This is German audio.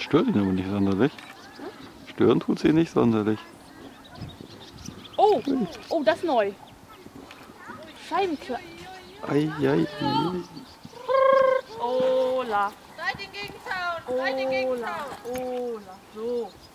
Stört ihn aber nicht sonderlich. Stören tut sie nicht sonderlich. Oh, oh, das ist neu. Scheibenkleister. Eieiei. Ola. Seid den Gegenzaunen! Seid den Gegenzaunen! Ola. So.